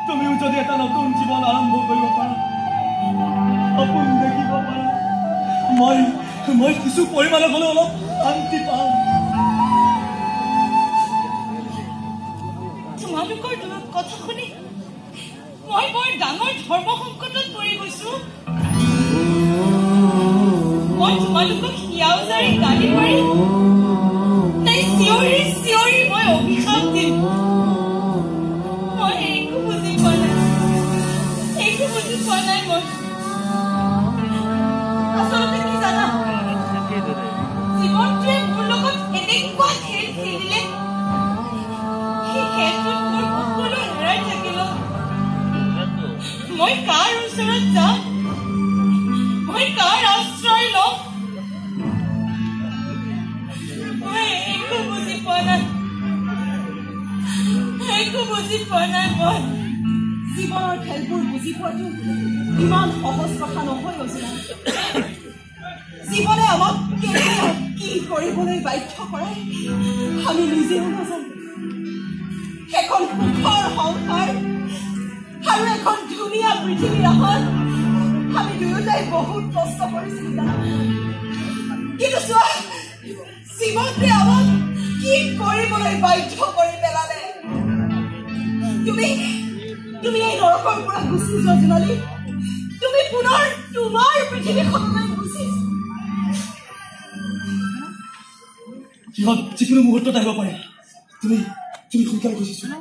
তুমিও যদি এটা নতুন জীৱন আৰম্ভ কৰিব পাৰা, সপোন দেখিব পাৰা, মই কিছু পৰিমাণে হ'লেও অলপ শান্তি পাম। তোমালোকৰ দূৰত কথা শুনি মই বৰ ডাঙৰ ধৰ্ম সংকটত পৰি গৈছো। মই তোমালোকক হিয়াও জাৰি গালি পাৰি তাই চিঞৰি চিঞৰি মই অভিশাপ দিম। মই একো বুজি পোৱা নাই মই। আচলতে কি জানা, জীৱনটোৱে মোৰ লগত এনেকুৱা খেল খেলিলে, সেই খেলটোত মোৰ সকলো হেৰাই থাকিল। মই কাৰ ওচৰত যাম, মই কাৰ আশ্ৰয় লম, মই একো বুজি পোৱা নাই মই। জীৱনৰ খেলবোৰ বুজি পোৱাটো ইমান সহজ কথা নহয় অজিলা। জীৱনে আমাক কেতিয়া কি কৰিবলৈ বাধ্য কৰে আমি নিজেও নাজানো। এখন সুখৰ সংসাৰ আৰু এখন ধুনীয়া পৃথিৱীৰ আশাত আমি দুয়োটাই বহুত কষ্ট কৰিছিলো জানা। কিন্তু চোৱা, জীৱনটোৱে আমাক কি কৰিবলৈ বাধ্য কৰি পেলালে। তুমি এই নৰকৰ পৰা গুচি যোৱা জোনালী, তুমি পুনৰ তোমাৰ পৃথিৱীখনলৈ গুচি সিহঁত যিকোনো মুহূৰ্তত আহিব পাৰে। তুমি সোনকালে গুচি যোৱা।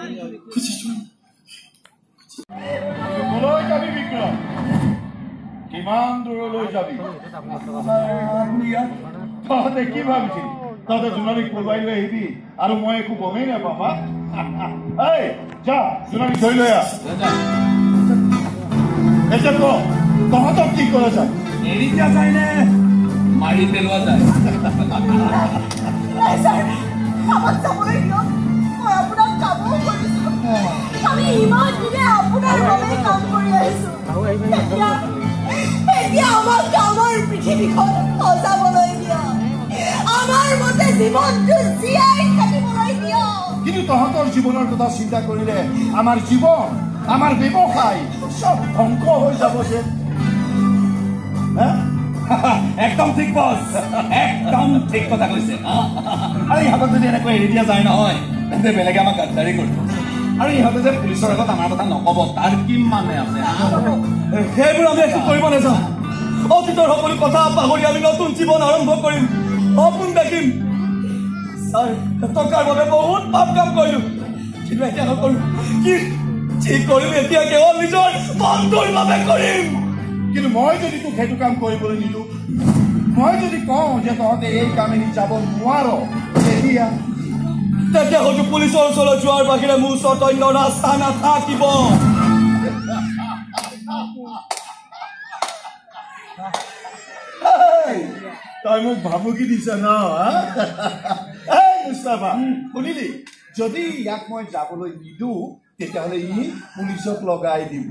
যাবি বিক্ৰম, কিমান দূৰলৈ যাবি? তহঁতে কি ভাবিছিলি তহঁতে জোনালীক পলুৱাই লৈ আহিবি আৰু মই একো গমেই নাপাম? এই যা, জোনালীক ধৰি লৈ আহ। এতিয়া ক, তহঁতক কি কৰা যায়? এৰি দিয়া যায় নে মাৰি পেলোৱা যায়? আমাক যাবলৈ দিয়ক, মই আপোনাক কামো কৰিছো। আমি ইমান দিনে আপোনাৰ বাবে কাম কৰি আহিছো। এতিয়া আমাক কামৰ পৃথিৱীখন সজাবলৈ দিয়ক, আমাৰ মতে জীৱনটো জীয়াই থাকিবলৈ দিয়ক। কিন্তু তহঁতৰ জীৱনৰ কথা চিন্তা কৰিলে আমাৰ জীৱন, আমাৰ ব্যৱসায় চব ধ্বংস হৈ যাব যে। একদম ঠিক বছ, একদম ঠিক কথা কৈছে। আৰু ইহঁতক যদি এনেকৈ এৰি দিয়া যায় নহয়, তেন্তে বেলেগে আমাক গাদ্দাৰি কৰিব। আৰু ইহঁতে যে পুলিচৰ আগত আমাৰ কথা নকব, তাৰ কি মানে আছে? সেইবোৰ আমি একো কৰিব নাযাওঁ। অতীতৰ সকলো কথা পাহৰি আমি নতুন জীৱন আৰম্ভ কৰিম, সপোন দেখিম। টকাৰ বাবে বহুত পাপ কাম কৰিলো, কিন্তু এতিয়া নকৰো। কি কৰিম এতিয়া? কেৱল নিজৰ মনটোৰ বাবে কৰিম। কিন্তু মই যদি তোক সেইটো কাম কৰিবলৈ নিদিওঁ, মই যদি কওঁ যে তহঁতে এই কামেদি যাব নোৱাৰ, তেতিয়া হয়তো পুলিচৰ ওচৰলৈ যোৱাৰ বাহিৰে মোৰ ওচৰত অন্য ৰাস্তা নাথাকিব। তই মোক ভাবুকি দিছ ন? মুস্তাফা, শুনিলি? যদি ইয়াক মই যাবলৈ নিদিওঁ তেতিয়াহ'লে ই পুলিচক লগাই দিব।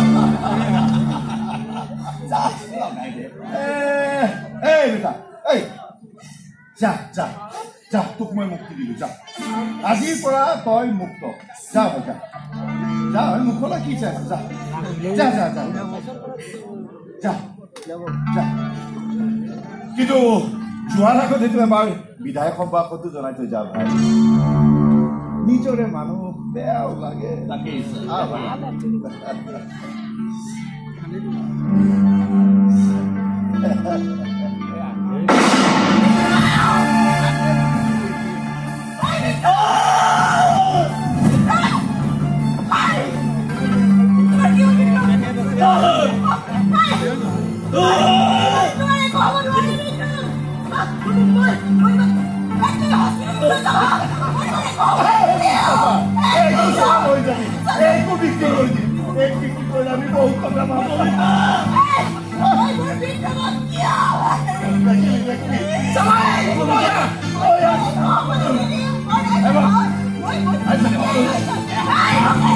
যা যা যা, তোক মই মুক্তি দিলো। যা, আজিৰ পৰা তই মুক্ত। যা যা যা, মুখলৈ কি চাইছ? যা যা যা যা যা যা। কিন্তু যোৱাৰ আগত সেইটো এবাৰ বিধায়ক সভাপতিটো জনাই থৈ যা ভাই। নিজৰে মানুহ বেয়াও লাগে। আমি বহুত কথা ভাবো।